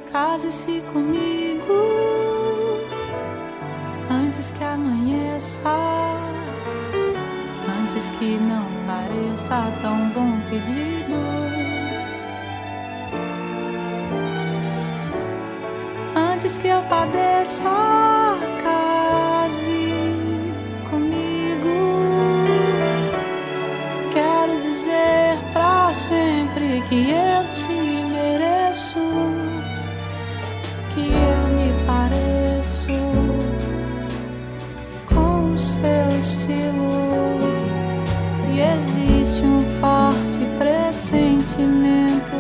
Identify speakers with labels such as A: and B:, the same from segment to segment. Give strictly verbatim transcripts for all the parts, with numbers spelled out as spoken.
A: Case-se comigo antes que amanheça, antes que não pareça tão bom pedido, antes que eu padeça. Case comigo, quero dizer pra sempre que eu te mereço, que eu me pareço com o seu estilo, e existe um forte pressentimento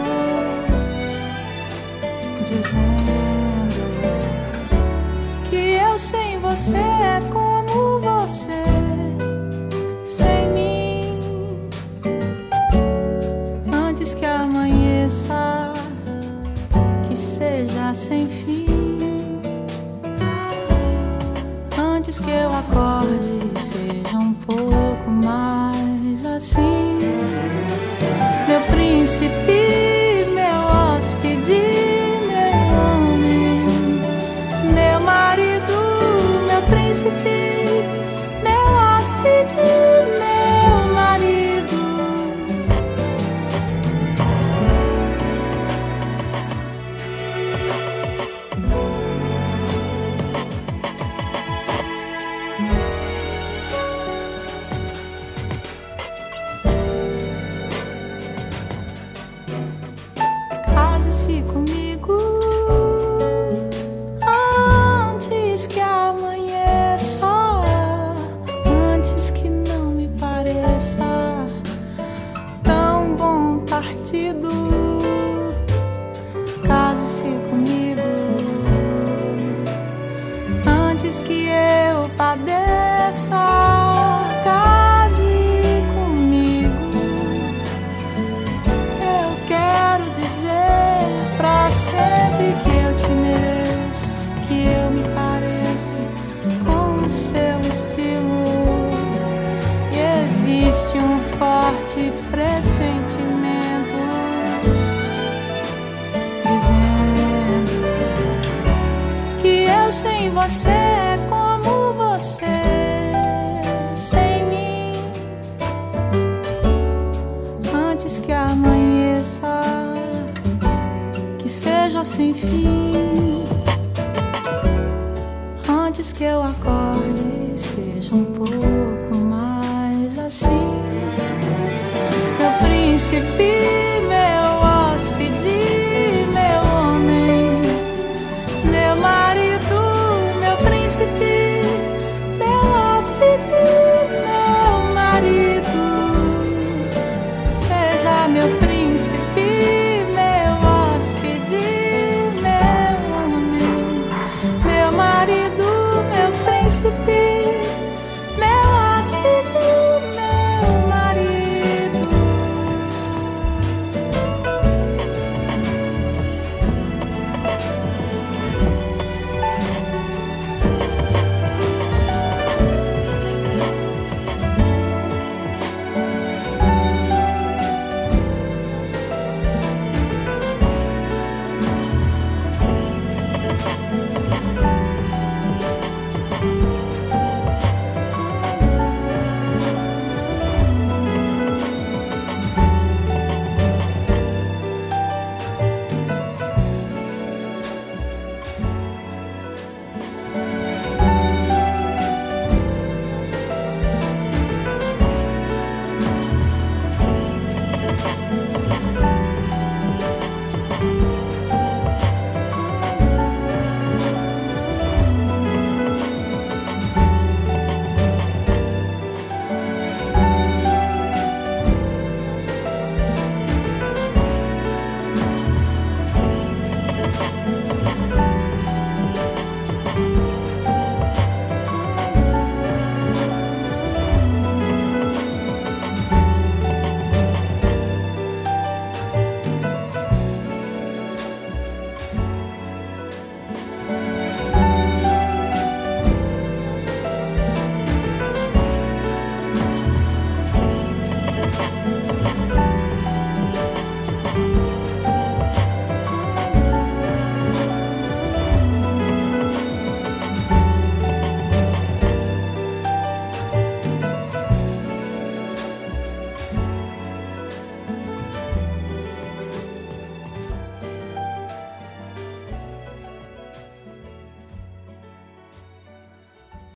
A: dizendo que eu sem você é como você sem mim. Antes que amanheça, que seja sem fim, antes que eu acorde, seja um pouco mais assim. Meu príncipe, meu hóspede, meu homem, meu marido, meu príncipe, meu hóspede, meu marido. Case-se comigo antes que amanheça, antes que não me pareça tão bom partido. Case-se comigo antes que eu padeça. Case comigo, eu quero dizer pra sempre que eu te mereço, que eu me pareço com o seu estilo, e existe um forte pressentimento dizendo que eu sem você é como você sem mim. Antes que amanheça, que seja sem fim, antes que eu acorde, seja um pouco